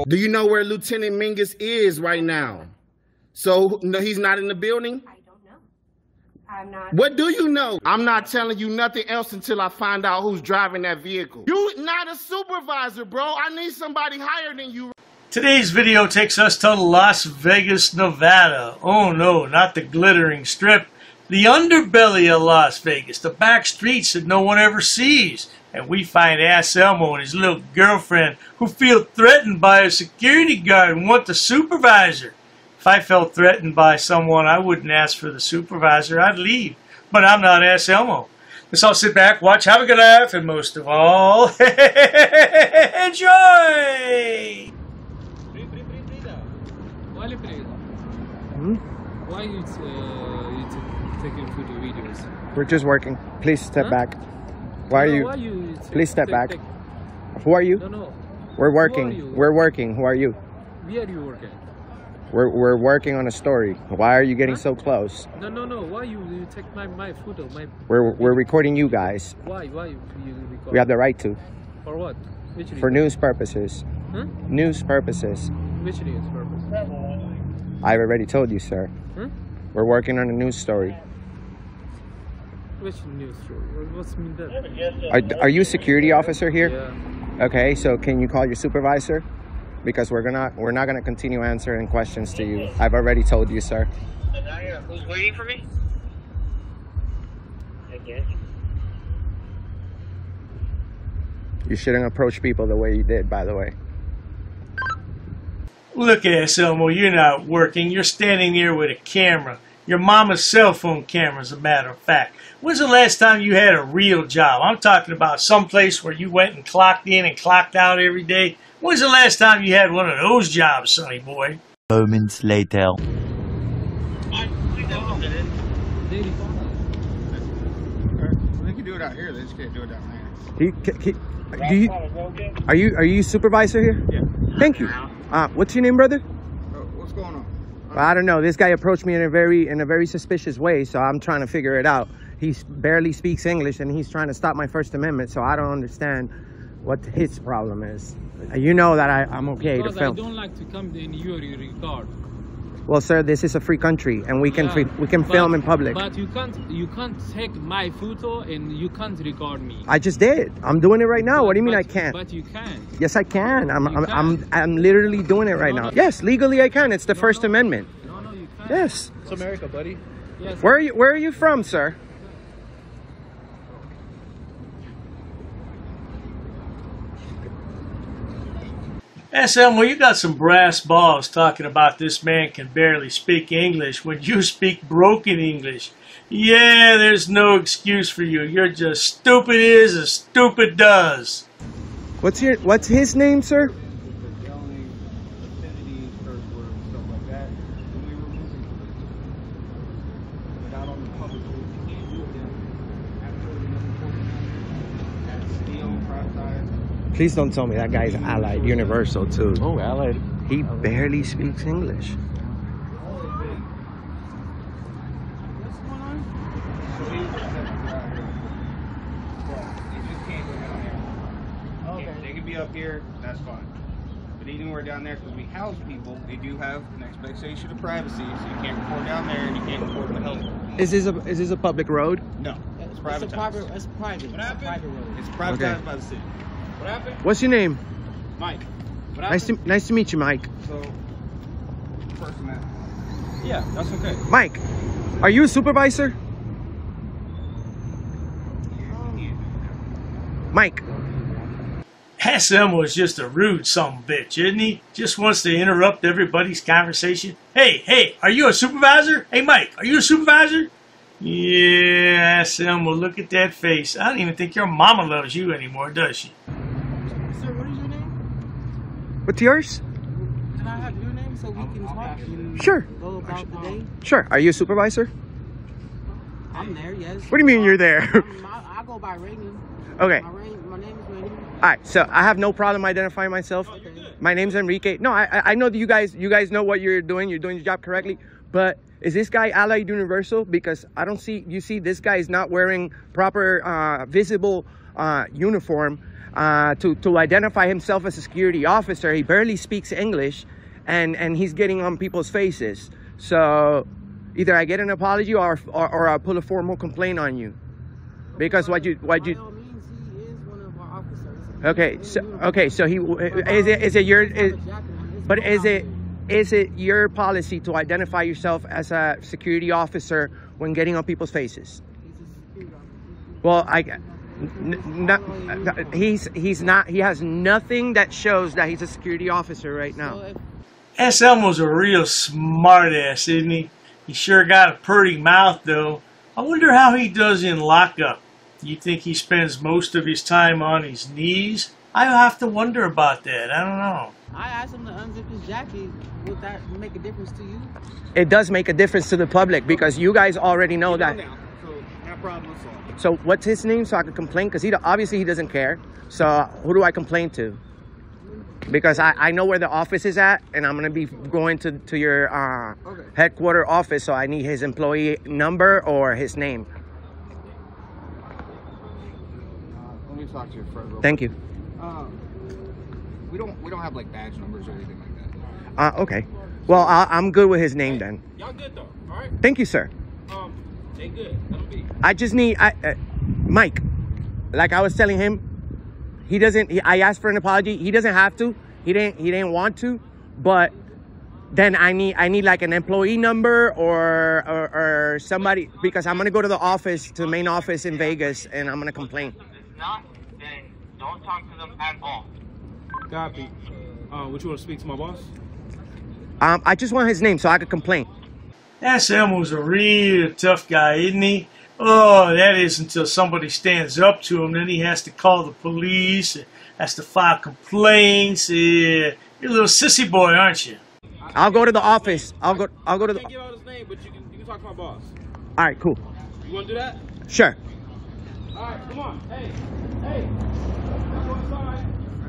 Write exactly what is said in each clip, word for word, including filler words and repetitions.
Do you know where Lieutenant Mingus is right now? So no, he's not in the building? I don't know. I'm not. What do you know? I'm not telling you nothing else until I find out who's driving that vehicle. You not a supervisor, bro. I need somebody higher than you. Today's video takes us to Las Vegas, Nevada. Oh no, not the glittering strip. The underbelly of Las Vegas, the back streets that no one ever sees. And we find Anselmo and his little girlfriend who feel threatened by a security guard and want the supervisor. If I felt threatened by someone, I wouldn't ask for the supervisor. I'd leave. But I'm not Anselmo. Let's all sit back, watch, have a good laugh, and most of all, enjoy! Hmm? Why you, uh, you taking photo videos? We're just working. Please step Huh? back. Why are no, you? Why you Please step take, back. Take, Who are you? no, no. We're Who are working. you? We're working. Who are you? Where are you working? We're we're working on a story. Why are you getting Huh? so close? No, no, no. Why you, you take my, my photo? My. We're we're recording you guys. Why? Why you, you record? We have the right to. For what? Which For reason? news purposes. Huh? News purposes. Which news purpose? I've already told you, sir. Huh? We're working on a news story. Which news story? What's mean that? Are, are you a security officer here? Yeah. Okay, so can you call your supervisor? Because we're gonna we're not gonna continue answering questions to you. I've already told you, sir. Who's waiting for me? I guess. You shouldn't approach people the way you did, by the way. Look at Anselmo, you're not working. You're standing there with a camera. Your mama's cell phone camera, as a matter of fact. When's the last time you had a real job? I'm talking about someplace where you went and clocked in and clocked out every day. When's the last time you had one of those jobs, sonny boy? Moments later. They can do it out here. They just can't do it down there. He, ca- ca- do you, are you are you supervisor here? Yeah. Thank you. Uh, what's your name, brother? Uh, what's going on? Well, I don't know. This guy approached me in a very in a very suspicious way, so I'm trying to figure it out. He barely speaks English, and he's trying to stop my First Amendment. So I don't understand what his problem is. You know that I, I'm okay Because to film. I don't like to come in your record. Well, sir, this is a free country, and we can Yeah, free, we can but- film in public. But you can't you can't take my photo and you can't record me. I just did. I'm doing it right now. What do you mean But- I can't? But you can. Yes, I can. I'm You I'm, can. I'm I'm literally doing it right No, now. no. Yes, legally I can. It's the No, First no. Amendment. No, no, you can't. Yes. It's America, buddy. Yes. Where are you Where are you from, sir? Anselmo, you got some brass balls talking about this man can barely speak English when you speak broken English. Yeah, there's no excuse for you. You're just stupid is as stupid does. What's your What's his name, sir? Yelling, obscenities, curse words, stuff like that. And we were moving. But out on the public road, you can't do it then. Absolutely nothing. That's steel, prop tires. Please don't tell me that guy's Allied Universal too. Oh, Allied. He barely speaks English. What's going on? So he was just out here. They just can't go down there. Okay. They can be up here, that's fine. But anywhere down there, because we house people, they do have an expectation of privacy, so you can't record down there and you can't record in the house. Is this a Is this a public road? No, it's It's a private. private. It's private. What It's a happened? private road. It's privatized Okay. by the city. What happened? What's your name? Mike. What Nice to happened? Nice to meet you, Mike. So, first man. Yeah, that's okay. Mike, are you a supervisor? Mike. Anselmo is just a rude sumbitch, isn't he? Just wants to interrupt everybody's conversation. Hey, hey, are you a supervisor? Hey, Mike, are you a supervisor? Yeah, Anselmo, look at that face. I don't even think your mama loves you anymore, does she? Sir, what is your name? What's yours? Can I have your name so we can talk and Sure. go about the day? Sure. Are you a supervisor? I'm there, yes. What do you mean you're there? I'm, I, I go by Raymond. Okay. My, Ray, my name is Raymond. All right. So I have no problem identifying myself. Okay. My name's Enrique. No, I I- I know that you guys you guys know what you're doing. You're doing your job correctly. But is this guy Allied Universal? Because I don't see you see this guy is not wearing proper uh, visible uh, uniform uh, to, to identify himself as a security officer. He barely speaks English, and, and he's getting on people's faces. So either I get an apology or, or, or I'll pull a formal complaint on you. Because what you, what you... By all means, he is one of our officers. Okay, so, okay, so he, is it, is it your, is, but is it, is it your policy to identify yourself as a security officer when getting on people's faces? Well, I, n n he's he's not. He has nothing that shows that he's a security officer right now. S. Elmo's a real smart ass, isn't he? He sure got a pretty mouth, though. I wonder how he does in lockup. You think he spends most of his time on his knees? I have to wonder about that. I don't know. I asked him to unzip his jacket. Would that make a difference to you? It does make a difference to the public because you guys already know that. So, no problem solved. So what's his name so I can complain? Because he obviously he doesn't care. So who do I complain to? Because I, I know where the office is at, and I'm going to be going to, to your uh, Okay. headquarter office, so I need his employee number or his name. Let me talk to your friend real Thank you. Um, we don't we don't have like badge numbers or anything like that. Uh, okay. Well, I, I'm good with his name then. Y'all good though, all right? Thank you, sir. Um, they good. Let them be. I just need, I, uh, Mike, like I was telling him, he doesn't, he, I asked for an apology. He doesn't have to. He didn't, he didn't want to, but then I need, I need like an employee number or, or, or somebody, because I'm going to go to the office, to the main office in Vegas, and I'm going to complain. If not, then don't talk to them at all. Copy. Uh, would you want to speak to my boss? Um, I just want his name so I could complain. S. Elmo's a real tough guy, isn't he? Oh, that is until somebody stands up to him. Then he has to call the police, has to file complaints. Yeah. You're a little sissy boy, aren't you? I'll go to the office. I'll go, I'll go to I the, can't give out his name, but you can, you can talk to my boss. all right, cool. You want to do that? Sure. All right, come on. Hey, hey. Let's go inside.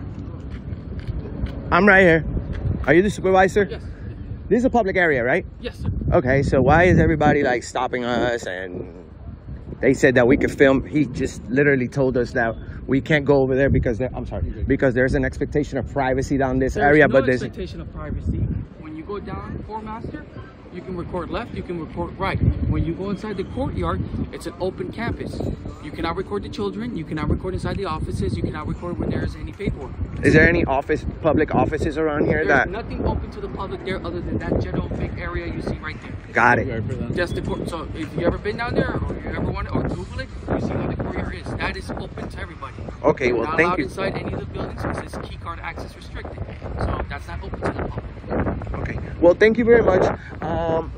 I'm right here. Are you the supervisor? Yes. This is a public area, right? Yes, sir. Okay, so why is everybody like stopping us? And they said that we could film. He just literally told us that we can't go over there because there, I'm sorry, because there's an expectation of privacy down this There's area. no But there's expectation of privacy. When you go down Court Master, you can record left, you can record right. When you go inside the courtyard, it's an open campus. You cannot record the children, you cannot record inside the offices, you cannot record when there is any paperwork. is there any office, public offices around here There's that? nothing open to the public there other than that general big area you see right there. Got it. Just the court. So if you ever been down there or you ever want to, or Google it, you see how the courtyard is. That is open to everybody. Okay, well, not thank allowed you. inside any of the buildings because it's key card access restricted. So that's not open to the public. Okay. Well, thank you very much. Um,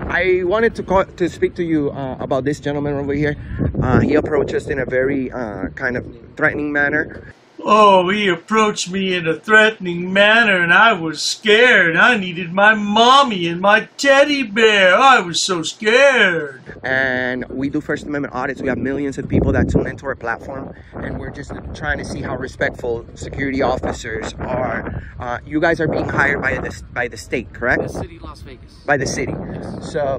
I wanted to call to speak to you uh, about this gentleman over here. Uh, he approached us in a very uh, kind of threatening manner. Oh, he approached me in a threatening manner, and I was scared. I needed my mommy and my teddy bear. I was so scared. And we do First Amendment audits. We have millions of people that tune into our platform, and we're just trying to see how respectful security officers are. Uh, you guys are being hired by the by the state, correct? The city of Las Vegas. By the city. So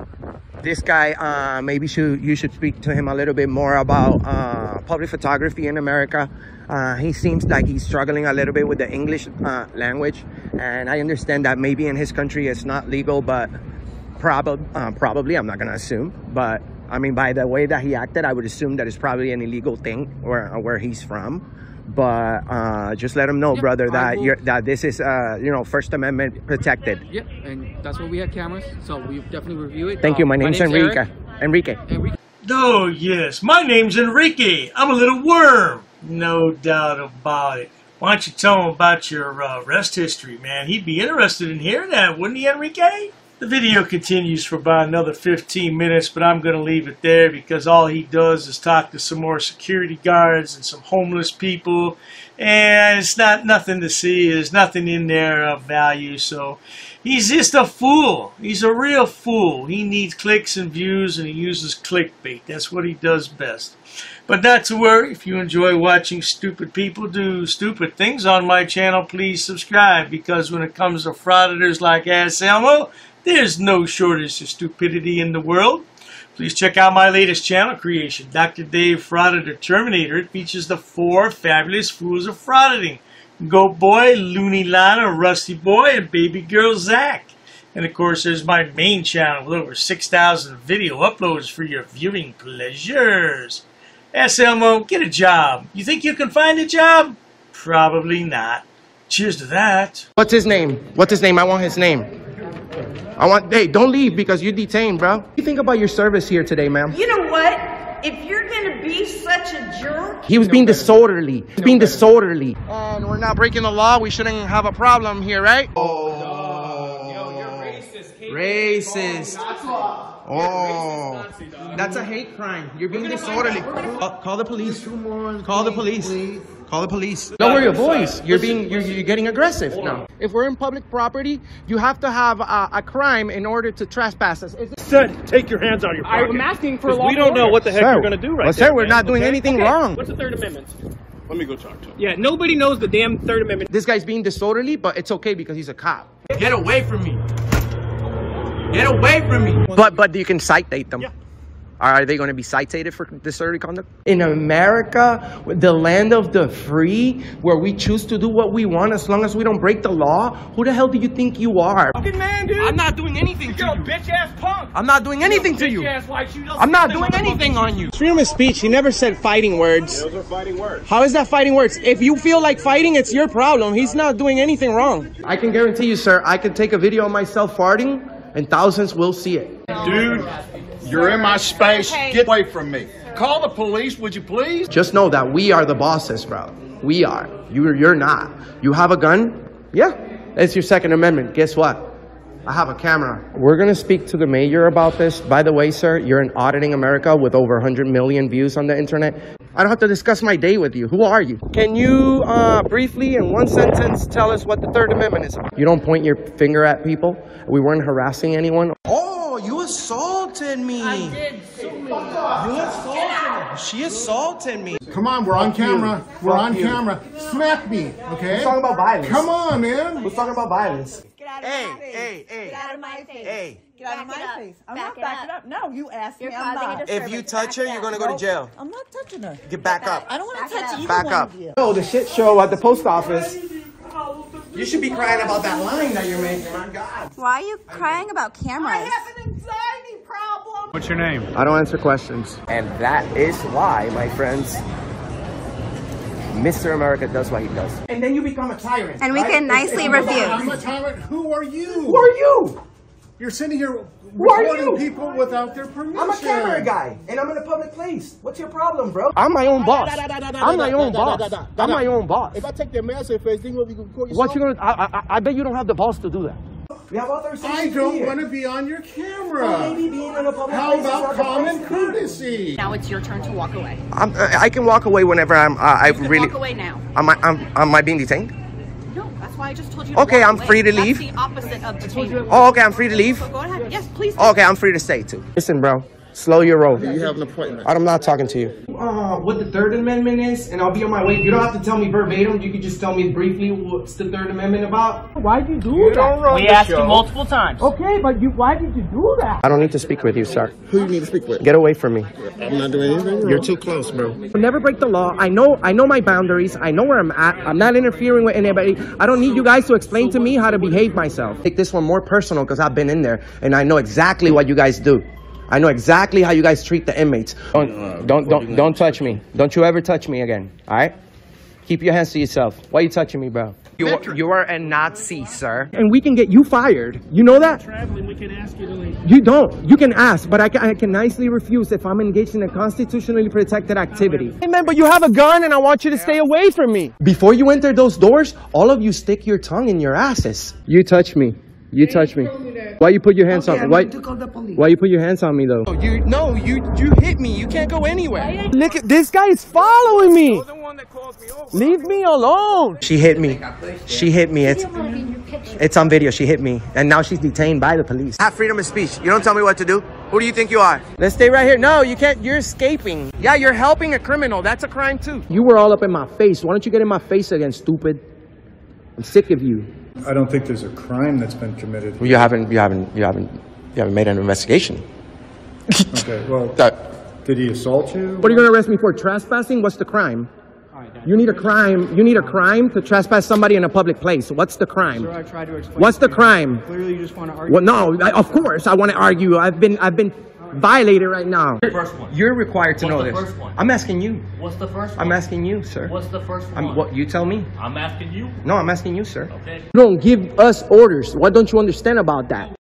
this guy, uh, maybe should you should speak to him a little bit more about uh, public photography in America. Uh, he seems like he's struggling a little bit with the English uh, language, and I understand that maybe in his country it's not legal, but probably, uh, probably, I'm not gonna assume, but I mean, by the way that he acted, I would assume that it's probably an illegal thing where where he's from. But uh, just let him know, Yep, brother, I that will- you're, that this is, uh, you know, First Amendment protected. Yep, and that's why we have cameras. So we definitely review it. Thank you. Uh, My name's Enrique. Eric. Enrique. Enrique. Oh, yes. My name's Enrique. I'm a little worm. No doubt about it. Why don't you tell him about your uh, arrest history, man? He'd be interested in hearing that, wouldn't he, Enrique? The video continues for about another fifteen minutes, but I'm going to leave it there because all he does is talk to some more security guards and some homeless people, and it's not nothing to see. There's nothing in there of value, so he's just a fool. He's a real fool. He needs clicks and views, and he uses clickbait. That's what he does best. But not to worry, if you enjoy watching stupid people do stupid things on my channel, please subscribe, because when it comes to frauditors like S. Elmo, there's no shortage of stupidity in the world. Please check out my latest channel creation, Doctor Dave Frauditor Terminator. It features the four fabulous fools of frauditing: Goat Boy, Looney Lana, Rusty Boy, and Baby Girl Zach. And of course, there's my main channel with over six thousand video uploads for your viewing pleasures. S L M O, get a job. You think you can find a job? Probably not. Cheers to that. What's his name? What's his name? I want his name. I want, hey, don't leave because you're detained, bro. What do you think about your service here today, ma'am? You know what? If you're gonna be such a jerk... He was being disorderly. He was being disorderly. And we're not breaking the law. We shouldn't have a problem here, right? Oh. Yo, you're racist. Racist. Oh. That's a hate crime. You're being disorderly. Call, call the police. Call the police. Call the police. Lower your voice. You're being, you're, you're getting aggressive now. If we're in public property, you have to have a, a crime in order to trespass us. Said, take your hands out of your pocket. I'm asking for a law. We don't know what the heck sir, you're going to do right well, there. Sir, we're man. not doing okay? anything okay. wrong. What's the Third Amendment? Let me go talk to him. Yeah, nobody knows the damn Third Amendment. This guy's being disorderly, but it's okay because he's a cop. Get away from me. Get away from me. But but you can citate them. Yeah. Are they going to be cited for disorderly conduct? In America, the land of the free, where we choose to do what we want as long as we don't break the law, who the hell do you think you are? Fucking man, dude. I'm not doing anything to You're you. a bitch ass punk. I'm not doing anything to you. Bitch ass white shoe. I'm not doing anything on you. Freedom of speech, he never said fighting words. Those are fighting words. How is that fighting words? If you feel like fighting, it's your problem. He's not doing anything wrong. I can guarantee you, sir, I can take a video of myself farting and thousands will see it. Dude, you're in my space. Get away from me. Call the police, would you please? Just know that we are the bosses, bro. We are. You're, you're not. You have a gun? Yeah. It's your Second Amendment. Guess what? I have a camera. We're going to speak to the mayor about this. By the way, sir, you're in Auditing America with over one hundred million views on the internet. I don't have to discuss my day with you. Who are you? Can you uh, briefly, in one sentence, tell us what the Third Amendment is about? You don't point your finger at people. We weren't harassing anyone. Oh, you assaulted me. I did so many. You assaulted me. She assaulted me. Come on, we're on camera. We're Fuck on you. camera. Smack me, okay? Who's talking about violence? Come on, man. Who's talking about violence? Get out of Hey, my face. hey, hey. Get out of my face. Hey. Get out of my Back it up. face. I'm Back not it backing up. up. No, you asked You're me. I'm causing a not. disturbance. If you touch her, Back you're gonna down. go to jail. I'm not touching her. Get back up. I don't want Back to it touch up. either Back one up. of you. Oh, the shit show at the post office. You should be crying about that line that you're making. My God. Why are you crying about I cameras? have an anxiety problem. What's your name? I don't answer questions. And that is why, my friends, Mister America does what he does. And then you become a tyrant. And we right? can nicely I'm refuse. a tyrant. Who are you? Who are you? You're sitting here Who are recording you? people without their permission. I'm a camera guy, and I'm in a public place. What's your problem, bro? I'm my own boss. I'm my own boss. I'm my own boss. If I take their mask off, think what we can record What you gonna? I, I, I bet you don't have the balls to do that. We have others. I don't want to be on your camera. Maybe being in a public How place is about not the common place. courtesy? Now it's your turn to walk away. I'm, I can walk away whenever I'm. Uh, I You can really. walk away now. Am I? Am, am I being detained? No, that's why I just told you to Okay, walk I'm away. free to leave. That's the opposite of detainment. Oh, okay. I'm free to leave. So go ahead. Yes, please. do. Okay, I'm free to stay too. Listen, bro. Slow your roll. You have an appointment. I'm not talking to you. Uh, what the Third Amendment is, and I'll be on my way. You don't have to tell me verbatim. You can just tell me briefly what's the Third Amendment about. Why'd you do You don't run We the asked show. you multiple times. Okay, but you. Why did you do that? I don't need to speak with you, sir. Who you need to speak with? Get away from me. I'm not doing anything wrong. You're too close, bro. Never break the law. I know. I know my boundaries. I know where I'm at. I'm not interfering with anybody. I don't need you guys to explain to me how to behave myself. Take this one more personal because I've been in there and I know exactly what you guys do. I know exactly how you guys treat the inmates. Don't, don't, don't, don't touch me. Don't you ever touch me again. All right? Keep your hands to yourself. Why are you touching me, bro? You are, you are a Nazi, sir. And we can get you fired. You know that? Traveling, we can ask you to leave. You don't. You can ask, but I can, I can nicely refuse if I'm engaged in a constitutionally protected activity. Hey, man, but you have a gun and I want you to stay away from me. Before you enter those doors, all of you stick your tongue in your asses. You touch me. You touch me. Why you put your hands on me? Why, why you put your hands on me, though? You, no, you, you hit me. You can't go anywhere. Look at this guy is following me. Leave me alone. She hit me. She hit me. It's, it's on video. She hit me. And now she's detained by the police. I have freedom of speech. You don't tell me what to do. Who do you think you are? Let's stay right here. No, you can't. You're escaping. Yeah, you're helping a criminal. That's a crime too. You were all up in my face. Why don't you get in my face again, stupid? I'm sick of you. I don't think there's a crime that's been committed. You haven't, you haven't, you haven't, you haven't made an investigation. Okay, well, did he assault you? What are you going to arrest me for? Trespassing? What's the crime? You need a crime. You need a crime to trespass somebody in a public place. What's the crime? Sir, I tried to explain. What's the to you. crime? Clearly, you just want to argue. Well, no, I, of course I want to argue. I've been, I've been violated right now. First one. You're required to What's know the this. first one? I'm asking you. What's the first one? I'm asking you, sir. What's the first one? I'm, what you tell me? I'm asking you. No, I'm asking you, sir. Okay. You don't give us orders. What don't you understand about that?